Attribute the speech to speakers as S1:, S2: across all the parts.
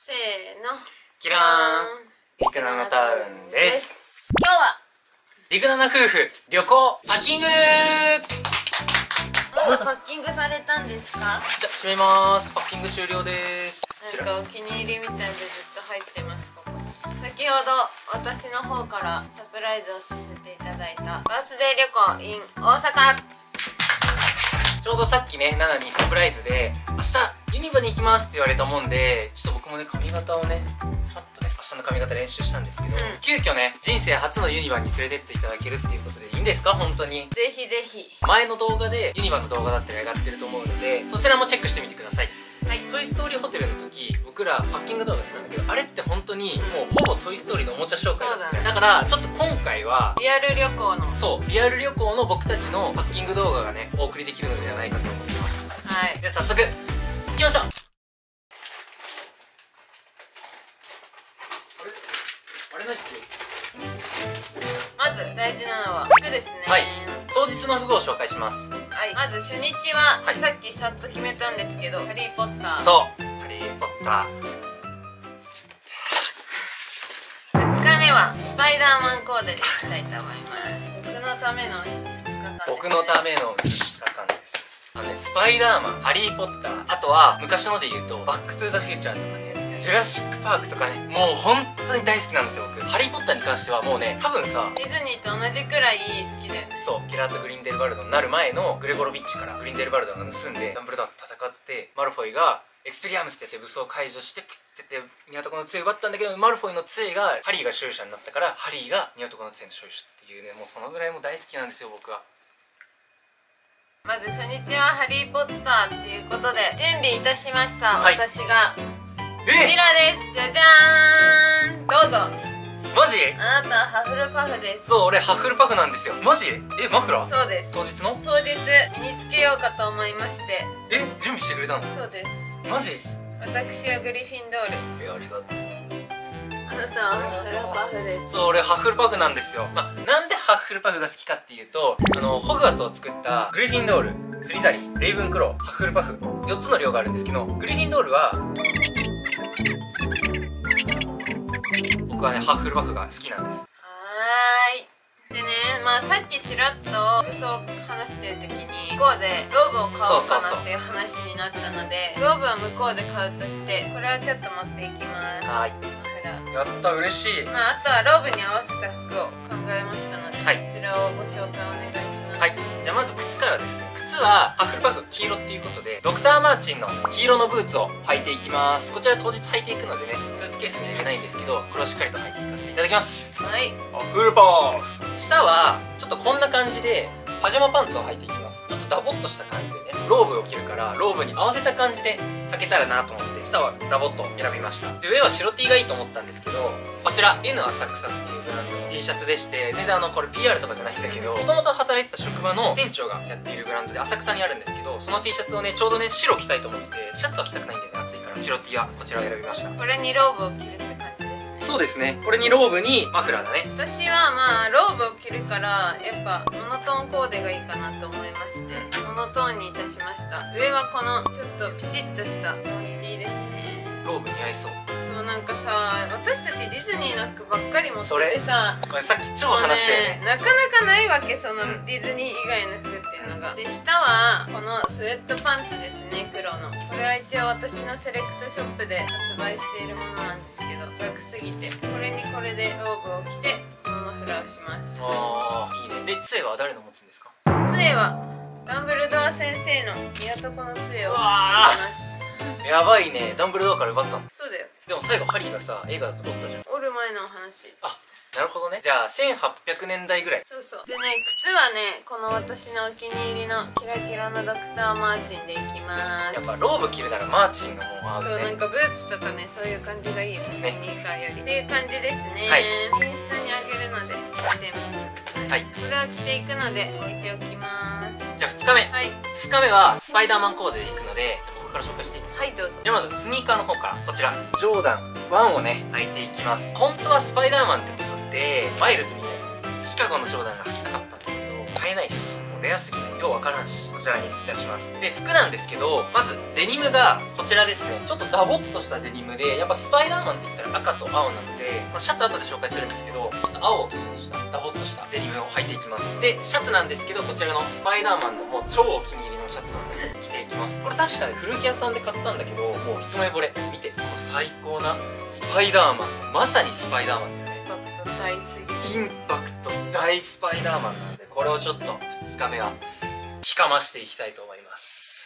S1: せーの、
S2: キラーンリクナナタウンです。
S1: 今日は
S2: リクナナ夫婦旅行パッキング。
S1: まだパッキングされたんですか？
S2: じゃあ閉めます。パッキング終了です。
S1: なんかお気に入りみたいでずっと入ってます。ここ先ほど私の方からサプライズをさせていただいたバースデー旅行 in 大阪。
S2: ちょうどさっきね、ナナにサプライズで明日ユニバに行きますって言われたもんで、ちょっと僕もね髪型をねさらっとね明日の髪型練習したんですけど、急遽ね人生初のユニバに連れてっていただけるっていうことでいいんですか？本当に
S1: ぜひぜひ。
S2: 前の動画でユニバの動画だったり上がってると思うので、そちらもチェックしてみてください。はい、トイ・ストーリーホテルの時僕らパッキング動画やったんだけど、あれって本当にもうほぼトイ・ストーリーのおもちゃ紹介だったじゃん。だからちょっと今回は
S1: リアル旅行の
S2: リアル旅行の僕たちのパッキング動画がねお送りできるのではないかと思ってます。
S1: はい、
S2: で早速行きましょう。あれないっけ？
S1: まず大事なのは服ですね。
S2: はい、当日の服を紹介します。
S1: はい、まず初日は、
S2: はい、
S1: さっきさっと決めたんですけど、ハリー・ポッター。
S2: そうハリー・ポッタ
S1: ー。2日目はスパイダーマンコーデでいきたいと思います。僕のための2日間です、ね、
S2: 僕のための2日間です。スパイダーマン、ハリー・ポッター、あとは昔ので言うとバック・トゥ・ザ・フューチャーとかね、ジュラシック・パークとかね、もう本当に大好きなんですよ僕。ハリー・ポッターに関してはもうね、多分さ
S1: ディズニーと同じくらい好きだよね。
S2: そう、ゲラート・グリンデルバルドになる前のグレゴロビッチからグリンデルバルドが盗んでダンブルドアと戦って、マルフォイがエクスペリアムスってやって武装を解除してピッてやって宮男の杖を奪ったんだけど、マルフォイの杖がハリーが所有者になったから、ハリーが宮男の杖の所有者っていうね、もうそのぐらいもう大好きなんですよ僕は。
S1: まず初日はハリー・ポッターっていうことで準備いたしました、
S2: はい、
S1: 私がこちらです。じゃじゃーん、どうぞ。
S2: マジ？
S1: あなたはハフルパフです。
S2: そう、俺ハッフルパフなんですよ。マジ？マフラー？
S1: そうです。
S2: 当日の？
S1: 当日身につけようかと思いまして。
S2: 準備してくれたの？そう
S1: です。
S2: マジ？
S1: 私はグリフィンドール。
S2: ありがとう。
S1: あなたはハッフルパフです。
S2: そう、俺ハッフルパフなんですよ。なんでハッフルパフが好きかっていうと、ホグワーツを作ったグリフィンドール、スリザリン、レイブンクロー、ハッフルパフ4つの寮があるんですけど、グリフィンドールは僕はねハッフルパフが好きなんです。
S1: でね、さっきちらっと服装を話してる時に向こうでローブを買おうかなっていう話になったので、ローブは向こうで買うとして、これはちょっと持っていきます。
S2: はい、やった、嬉しい。
S1: あとはローブに合わせた服を考えましたので、
S2: はい、
S1: こちらをご紹介お願いします。
S2: はい、じゃあまず靴からですね。靴はハッフルパフ黄色っていうことで、ドクター・マーチンの黄色のブーツを履いていきます。こちら当日履いていくのでね、スーツケースに入れないんですけど、これをしっかりと履いていかせていただきます。
S1: はい、
S2: ハッフルパフ。下はちょっとこんな感じでパジャマパンツを履いていきます。ちょっとダボっとした感じでね、ローブを着るからローブに合わせた感じで履けたらなと思って、下はダボっと選びました。で、上は白 T がいいと思ったんですけど、こちら N 浅草っていうブランドの T シャツでして、全然これ PR とかじゃないんだけど、もともと働いてた職場の店長がやっているブランドで浅草にあるんですけど、その T シャツをねちょうどね白着たいと思ってて、シャツは着たくないんだよね、暑いから。白 T はこちらを選びました。
S1: これにローブを着るって感じですね。
S2: そうですね、これにローブにマフラーだね。
S1: 私はローブを着るからやっぱモノトーンコーデがいいかなと思いまして、モノトーンにいたしました。上はこのちょっとピチッとしたロン T ですね。
S2: ローブ似合いそう。
S1: そう、なんかさ、私たちディズニーの服ばっかり持っててさ、
S2: さっき超話したよね。
S1: なかなかないわけ、そのディズニー以外の服っていうのが。で、下はこのスウェットパンツですね、黒の。これは一応私のセレクトショップで発売しているものなんですけど、楽すぎてこれにこれでローブを着てこのマフラーをします。
S2: ああ、いいね。で、杖は誰の持つんですか？
S1: 杖はダンブルドア先生の宮床の杖を持ちます。
S2: やばいね、ダンブルドアから奪ったの？
S1: そうだよ。
S2: でも最後ハリーがさ、映画だと取ったじゃん。
S1: おる前のお話。
S2: あ、なるほどね。じゃあ1800年代ぐらい。
S1: そうそう。でね、靴はね、この私のお気に入りのキラキラのドクターマーチンでいきます。
S2: やっぱローブ着るならマーチンがもう合うね。
S1: そう、なんかブーツとかね、そういう感じがいいよね、スニーカーよりっていう感じですね。
S2: はい、
S1: インスタにあげるので見てみてください。はい、これは着ていくので置いておきます。
S2: じゃあ2日目。
S1: はい、
S2: 2日目はスパイダーマンコーデで行くので、僕から紹介していいですか？
S1: はい、どうぞ。
S2: じゃあまずスニーカーの方から、こちらジョーダン1をね履いていきます。本当はスパイダーマンってことでマイルズみたいなシカゴのジョーダンが履きたかったんですけど、買えないし、 レアすぎてようわからんし、こちらにいたします。で、服なんですけど、まずデニムがこちらですね。ちょっとダボっとしたデニムで、やっぱスパイダーマンって言ったら赤と青なので、シャツ後で紹介するんですけど、ちょっと青をちょっとしたダボっとしたデニムを履いていきます。で、シャツなんですけど、こちらのスパイダーマンのもう超お気に入りのシャツを着ていきます。これ確かに古着屋さんで買ったんだけど、もう一目惚れ。見て、この最高なスパイダーマン。まさにスパイダーマンだよね。
S1: インパクト大すぎ。
S2: インパクト大スパイダーマンなんで、これをちょっと2日目は着かましていきたいと思います。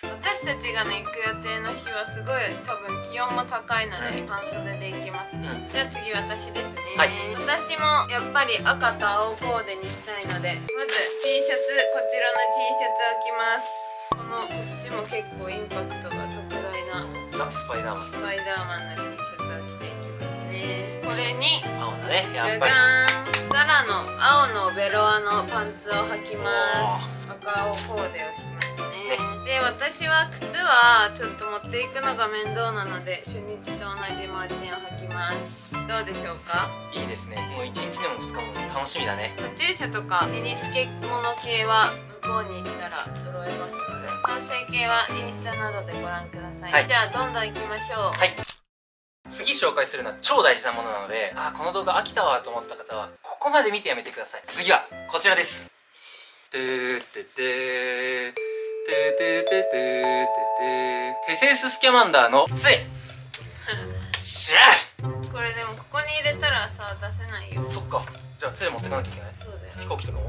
S1: 私たちがね行く予定の日はすごい多分気温も高いので、半袖で行きますね、じゃあ次私ですね、
S2: はい、
S1: 私もやっぱり赤と青コーデにしたいので、まず T シャツ、こちらの T シャツを着ます。こっちも結構インパクトが特大な
S2: ザ・スパイダーマン、
S1: スパイダーマンの T シャツを着ていきますね。これに
S2: 青だね、やっぱり
S1: じゃじゃーん、ザラの青のベロアのパンツを履きます。赤青コーデをしますね。で、私は靴はちょっと持っていくのが面倒なので、初日と同じマーチンを履きます。どうでしょうか？
S2: いいですね。もう1日でも2日も楽しみだね。
S1: カチューシャとか身につけ物系は向こうに行ったら揃えますので、完成形はインスタなどでご覧ください、はい、じゃあどんどん行きましょう。はい、
S2: 次紹介するのは超大事なものなので、この動画飽きたわと思った方はここまで見てやめてください。次はこちらです。テセウススキャマンダーの杖しゃ
S1: これでもここに入れたらさ出せないよ。
S2: そっか、じゃあ手で持ってかなきゃいけない。
S1: そうだよ。
S2: 飛行機とかも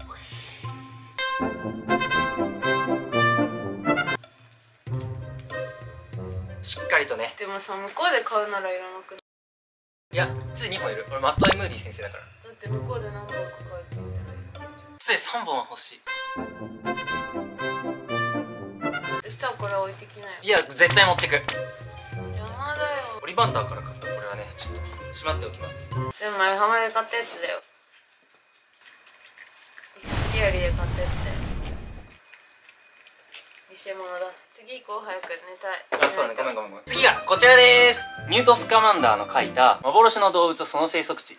S2: しっかりとね。
S1: でもさ、向こうで買うならいらなくない？
S2: いや、杖2本いる。俺マット・エムーディ先生だから。
S1: だって向こうで何本か買えって言ったらいい。
S2: 杖3本は欲しい。
S1: そしたらこれ置いてきなよ。
S2: いや、絶対持ってく。
S1: 邪魔だよ。
S2: オリバンダーから買ったこれはね、ちょっとしまっておきます。
S1: それ前浜で買ったやつだよ。スキアリで買ったやつだよ。偽物だ。次行こう、早く寝たい。
S2: そうだね、ごめんごめんごめん。次がこちらです。ニュート・スカマンダーの書いた幻の動物その生息地。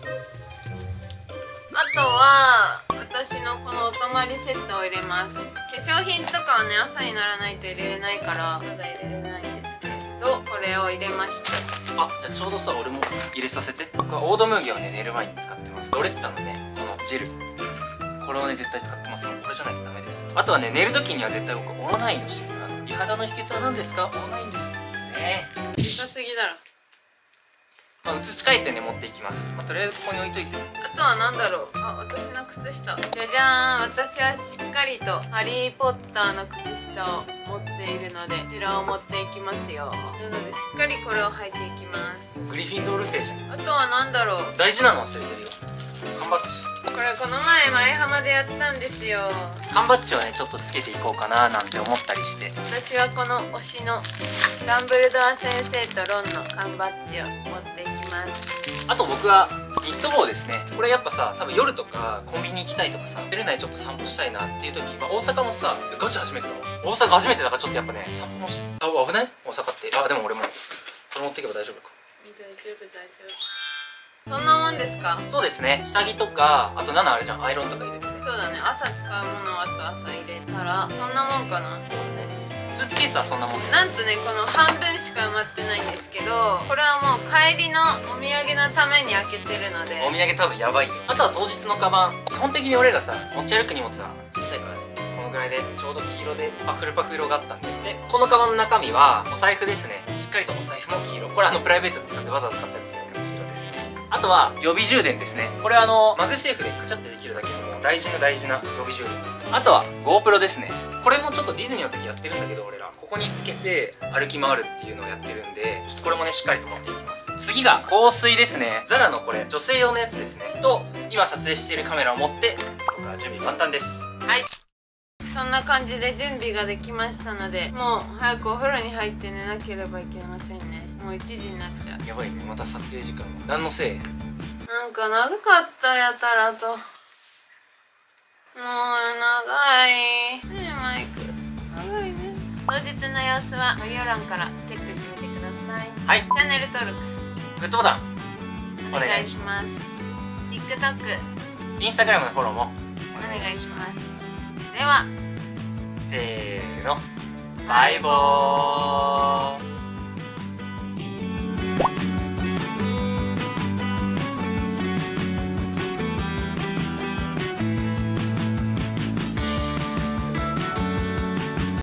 S1: あとは私のこのお泊まりセットを入れます。化粧品とかはね、朝にならないと入れれないからまだ入れれないんですけど、これを入れました。
S2: じゃあちょうどさ、俺も入れさせて。僕はオードムーギをね、寝る前に使ってます。ロレッタのね、このジェル、これをね絶対使ってますね。これじゃないとダメです。あとはね、寝る時には絶対僕オロナインのシール、美肌の秘訣は何ですか？オロナインですってね。
S1: 小さすぎだろ。
S2: 移し替えてね持っていきます。とりあえずここに置いといて。
S1: あとは何だろう。私の靴下。じゃじゃーん。私はしっかりとハリー・ポッターの靴下を持っているので、こちらを持っていきますよ。なのでしっかりこれを履いていきます。
S2: グリフィンドール製じゃん。
S1: あとは何だろう。
S2: 大事なの忘れてるよ。缶バッジ。
S1: これこの前前浜でやったんですよ。
S2: 缶バッジをねちょっとつけていこうかななんて思ったりして、
S1: 私はこの推しのダンブルドア先生とロンの缶バッジを持っていきます。
S2: あと僕はニット帽ですね。これやっぱさ、多分夜とかコンビニ行きたいとかさ、夜内ちょっと散歩したいなっていう時、大阪もさ、ガチ初めてなの。大阪初めてだからちょっとやっぱね散歩もし危ない？大阪って。でも俺もこれ持っていけば大丈夫か。
S1: 大丈夫大丈夫。そんなもんですか？
S2: そうですね。下着とか、あと7あれじゃん、アイロンとか入れてね。
S1: そうだね、朝使うものをあと朝入れたらそんなもんかな。
S2: そうね。スーツケースはそんなもん。
S1: なんとね、この半分しか埋まってないんですけど、これはもう帰りのお土産のために開けてるので。
S2: お土産多分やばいよ。あとは当日のカバン。基本的に俺らさ、持ち歩く荷物は小さいからね。このぐらいでちょうど黄色でパフルパフ色があったんで。で、このカバンの中身はお財布ですね。しっかりとお財布も黄色。これプライベートで使ってわざわざ買ったやつだから黄色です。あとは予備充電ですね。これマグセーフでカチャってできるだけでも大事な大事な予備充電です。あとは GoPro ですね。これもちょっとディズニーの時やってるんだけど、俺らここにつけて歩き回るっていうのをやってるんで、ちょっとこれもねしっかりと持っていきます。次が香水ですね。ザラのこれ女性用のやつですね。と今撮影しているカメラを持って僕は準備万端です。
S1: はい、そんな感じで準備ができましたので、もう早くお風呂に入って寝なければいけませんね。もう1時になっちゃう。
S2: やばいね、また撮影時間何のせい？
S1: なんか長かったやたらと。もう長いねえマイク、長いね。当日の様子は概要欄からチェックしてみてください。
S2: はい、
S1: チャンネル登録、
S2: グッドボタン
S1: お願いします。 TikTok、
S2: Instagram のフォローも
S1: お願いします。ででは
S2: せーの、バイボー。